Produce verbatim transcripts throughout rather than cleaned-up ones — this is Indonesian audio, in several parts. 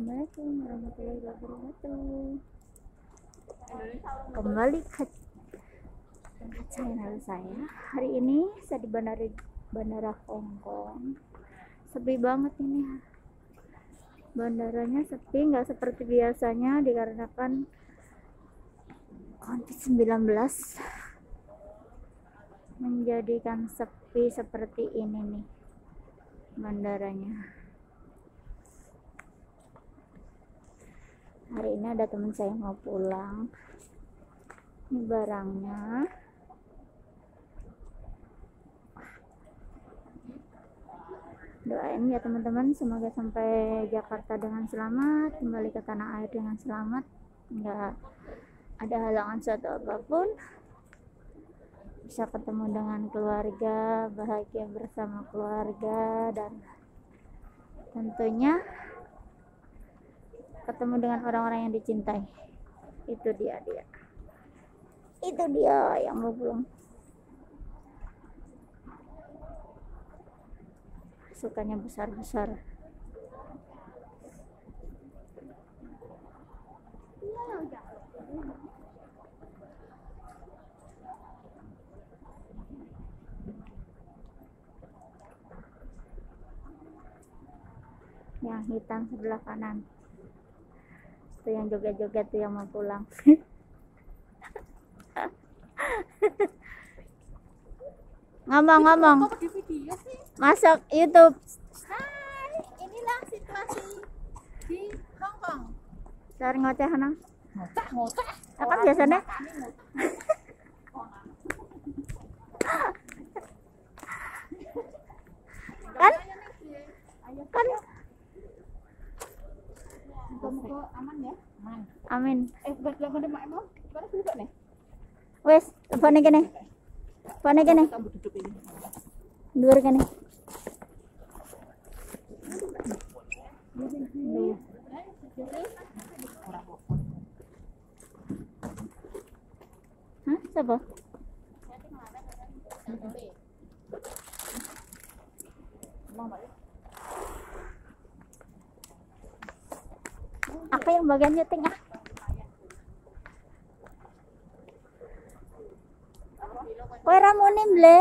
Assalamualaikum warahmatullahi wabarakatuh. Kembali ke channel saya. Hari ini saya di bandara bandara Hong Kong. Sepi banget ini. Bandaranya sepi, nggak seperti biasanya dikarenakan covid sembilan belas menjadikan sepi seperti ini nih bandaranya. Hari ini ada teman saya mau pulang. Ini barangnya. Doain ya teman-teman, semoga sampai Jakarta dengan selamat, kembali ke tanah air dengan selamat, nggak ada halangan suatu apapun, bisa ketemu dengan keluarga, bahagia bersama keluarga, dan tentunya ketemu dengan orang-orang yang dicintai. Itu dia dia itu dia yang mau pulang. Sukanya besar-besar. Yang hitam sebelah kanan itu yang joget-joget tuh yang mau pulang. Ngomong-ngomong masuk YouTube. Hai, inilah situasi di Hong Kong. Cari ngoceh nang. Ngoceh, ngoceh. Apa biasanya? kan kan Muka-muka aman ya? Aman. Amin. Eh, belakang ada mak emang. Mana duduk nih? Wes, pane kene. Pane kene. Kamu duduk ini. Dhuwur kene. Hah, siapa? Aku yang bagian syuting ah. Kowe ra muni mble.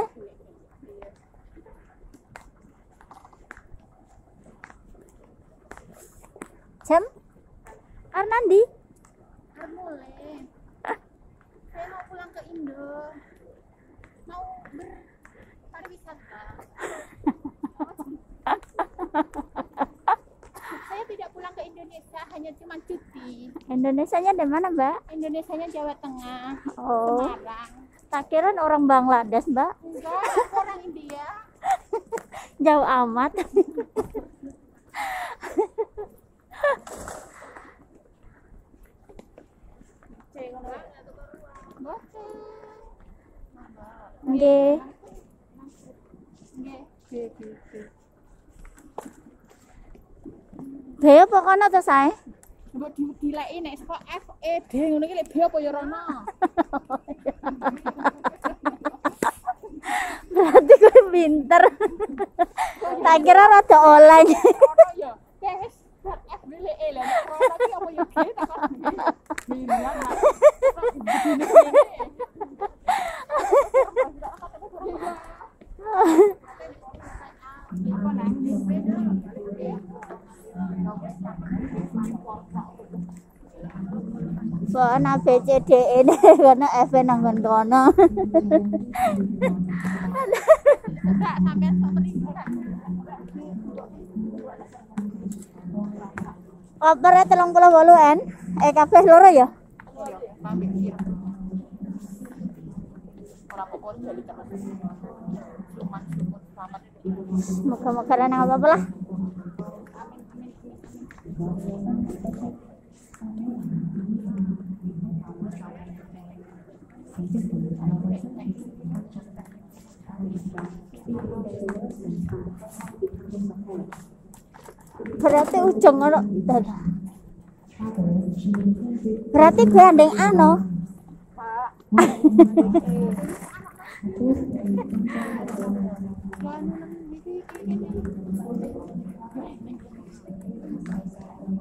Jam? Karena ndi? Mulai. Saya mau pulang ke Indo. Mau berpariwisata. Saya tidak pulang ke Indonesia, hanya cuma cuti. Indonesianya di mana, Mbak? Indonesianya Jawa Tengah, Oh, Semarang. tak kira orang Bangladesh, Mbak. Enggak, aku orang India. Jauh amat. Nggih. B apa kono to sae? Mbok dileki nek saka F E D ngono iki lek B apa ya rono. Berarti kowe pinter. Tak kira rada online. Rono ya. Wes F lek E lah nek rono iki apa ya B takon. Bilang lah. Soalnya A B C D ini karena F nanggon kono. Enggak sampean sok mriki. Kopernya telung puluh wolu en, eh kabeh loro ya? Moga-moga ra nang apa-apa lah. Berarti ujung ono. Berarti gue andeng ano.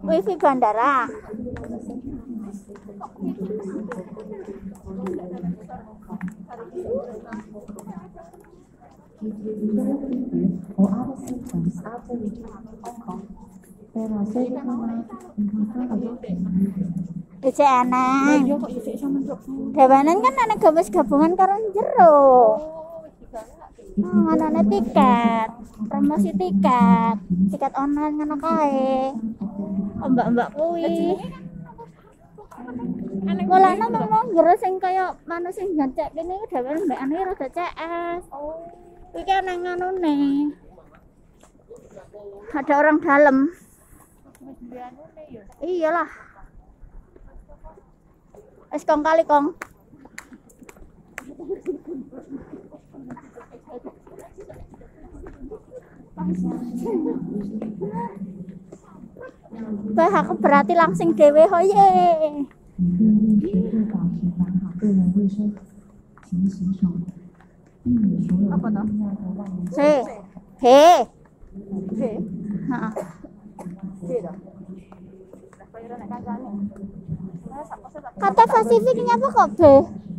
Wifi bandara. or other symptoms after returning to Hong Kong. There are several months in Ece aneh. Dewanan kan anak gabus gabungan karo jero. Oh, ana tiket, promosi tiket, tiket online ngono kae. Oh, mbak-mbak kuwi. Mulane ngomong jero sing kaya manuk sing ngecek kene iki dhewe mbak ane rada C S. Iki ana nganune. Ada orang dalam. Iyalah. Es kong kali kong. Bah aku berarti langsing dewe hoye. Apa toh? C. He. B. Heeh. B toh. Lah kaya nek kancane. Kata Pasifik nyapa kok B?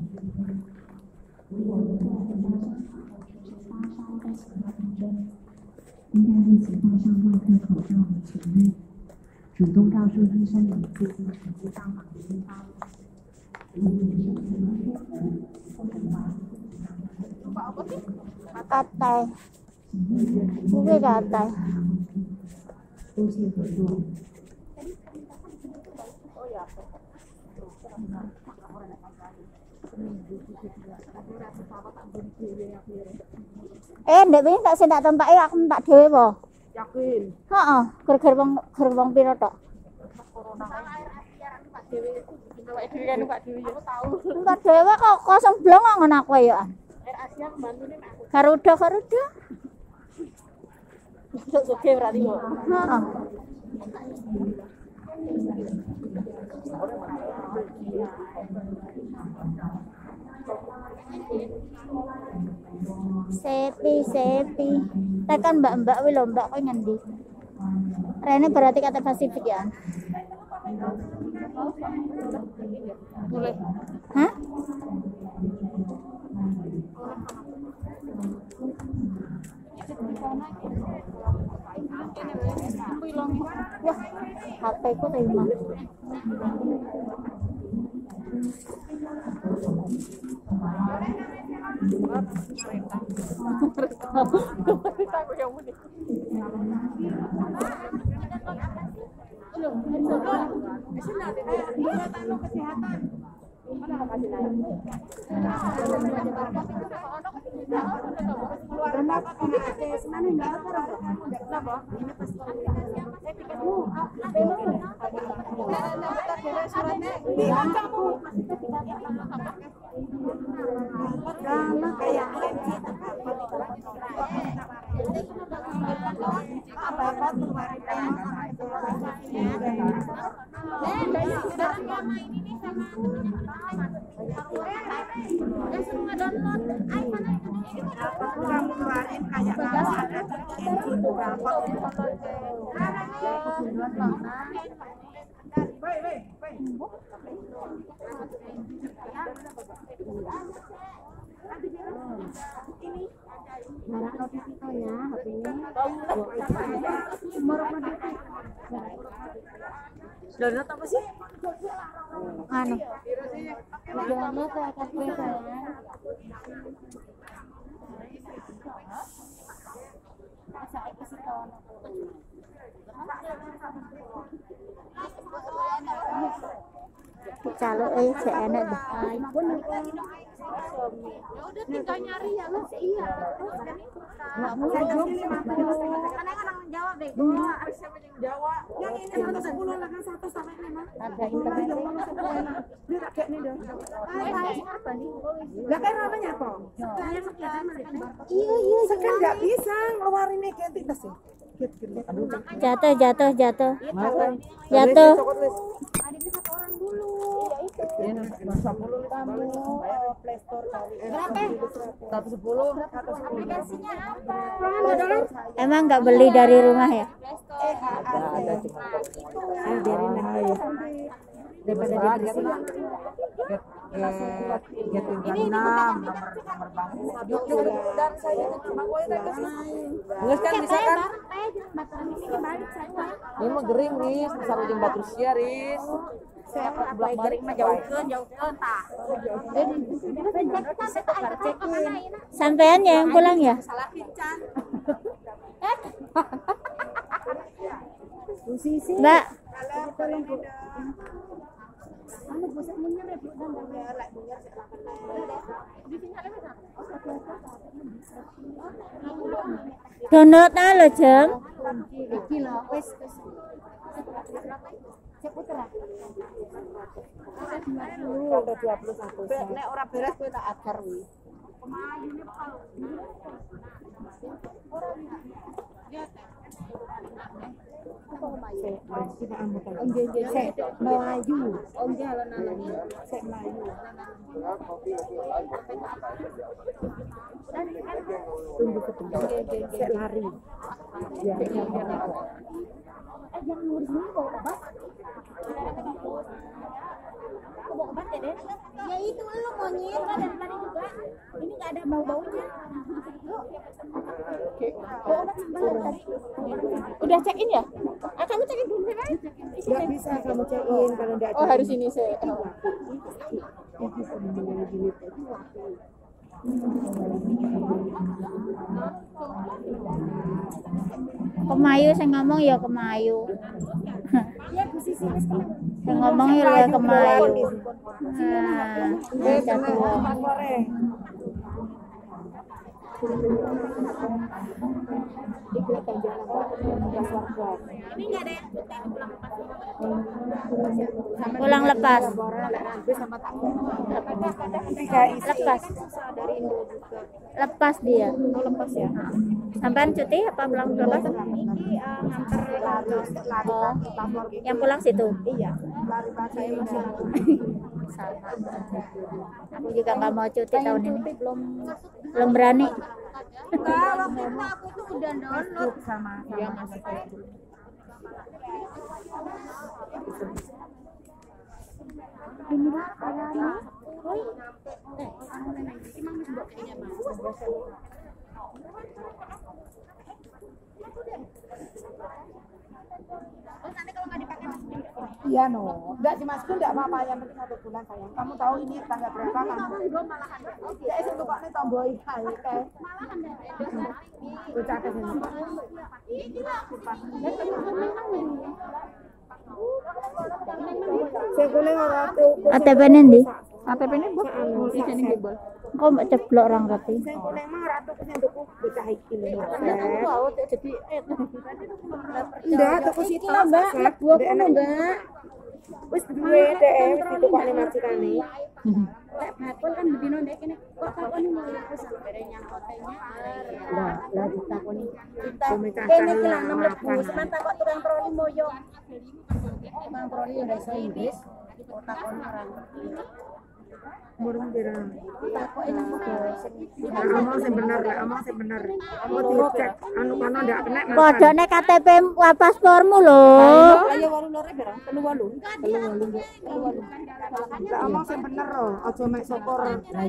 Katai. Kuwi katai. Eh, ndek wingi tak sing tak tempaki aku tak dhewe po. Yakin. Heeh, gara-gara wong gara wong pira tok. Corona. Pak Dewi. Pak Dewi kan Pak Dewi aku tahu. Entar dhewe kok kosong blong ngono aku ya. Air Asia membantune nek aku. Garuda Garuda. Oke berarti kok. Heeh. Sepi sepi. Tekan mbak-mbak kuwi lho, mbak kowe ngendi? Rene berarti kata Pasifik ya. Boleh. Hah? Wah, H P ku terima. Aku yang mudik. Kesehatan. Mana makasih nanya. Keluar apa kena tes mana enggak apa kenapa? Ini pas eh tiketmu suratnya di kamu karena kayak apa apa kemarin eh dari sekarang sama ini nih sama yang suruh nge-download iPhone itu kamu kemarin kayak kamu ada di berapa ini merah notifikasinya H P ini download apa sih? Anu. Download ke K T P sayang. Caluk eh cek enak dah. Ya udah tinggal nyari ya lo iya. Nggak mulai jam lima belas. Karena kan orang jawab deh. Siapa yang jawab? Yang ini seratus sepuluh lah kan satu sampai lima. Ada internet. Dia tak kayak nih dong. Apa nih? Lah kayak namanya apa? Saya sekian Iya iya. Sekarang nggak bisa ngeluarin identitas ya. Jatuh jatuh jatuh. Jatuh. ada bisa orang dulu. Iya itu. Kamu eh, Play Store cari. Berapa? seratus sepuluh. Aplikasinya apa? Emang nggak beli dari rumah ya? Eh, ada ada cuma ah, biarin aja. Daripada dia bersih. Get get get enam nomor nomor bangku. Dan saya cuma gue tak Nges kan bisa kan? Ini mah gering ris, besar ujung batu sia ris. Saya apa gering mah jauhkeun jauhkeun tah. Sampean yang pulang ya? Salah kincan. Mbak, download nah lo jeng. Iki lho, wis wis. Sampai dua puluh satu. Nek ora beres kowe tak ajar wi. Melayu. Om dia alon-alon. Sek Melayu. Tunggu sebentar. Sek lari. Ya. Eh jangan ngurus ini bawa obat. Bawa obat ya, Den? Ya itu lu monyet kan dari tadi juga. Ini enggak ada bau-baunya. Bawa obat sebentar tadi. Udah check in ya? Ah, kamu check in dulu kan? Enggak bisa kamu check in kalau enggak. Oh, harus ini saya. Kemayu saya ngomong ya Kemayu. Ya Bu Sisi wis kena. Saya ngomong ya Kemayu. Nah, Eh, satu. kena sore. Ikut tanjakan enggak warga. Ini enggak ada yang cuti pulang lepas. Pulang lepas. Sama tak. Lepas. Dari Indo juga. Lepas dia. Oh, lepas ya. Sampean cuti apa pulang lepas? Ini uh, nganter lari lari Oh, lapor gitu. yang pulang situ. Iya, lari pakai masih Sama. Aku juga nggak mau cuti tahun ini. belum Belum berani. Enggak, waktu itu aku tuh udah download sama iya masih Facebook. inilah kayaknya. Woi. Oh, nanti kalau nggak dipakai masukin ke sini. Iya no, enggak dimasukin enggak apa-apa yang penting satu bulan sayang. Kamu tahu ini tanggal berapa kan? Gue malahan. Ya itu kok nih tombol ikai kayak Malahan dari bocah ke sini. Saya boleh ora tuh. A T P nanti. A T P-ne bu di sini jebol. Kok mbak ceplok orang rapi? Saya boleh mah ratu ke sini tuku bocah iki lho. Jadi enggak tuku situ Mbak. Gua kono Mbak. Wis duwe deh wis ditukokne majikane. Lek bakul kan bedino ndek kene. Kok takoni mau terus berenya hotenya. Lah, lah ditakoni. Kene ki lang mlebu, sampean takok tukang troli moyo. Tukang troli yo iso Inggris. Kok takoni orang. Murung pira. Takoke nang Nah, omong sing bener lah, omong sing bener. Omong dicek anu kono ndak kena. Kodone K T P paspormu lho. Ayo walu lore berang, telu walu. Telu walu. Lah omong sing bener loh, aja mek sokor.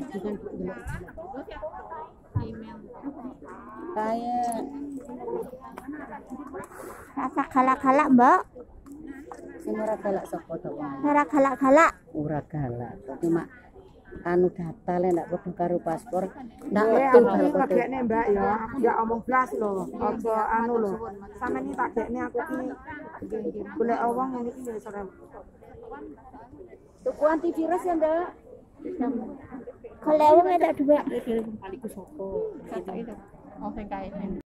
kayak Rasa galak-galak, Mbak. sing ora galak sapa to. Ora galak-galak. Ora galak, cuma anu data le ndak padha karo paspor. Ndak Eh, betul aku kalau iki tak gekne Mbak ya, aku ndak omong blas lho. Aja anu lho. Sampeyan iki tak gekne aku iki golek wong ngene iki ya serem. tuku antivirus ya ndak. Kalau wong ada dua. Oh, sing kae.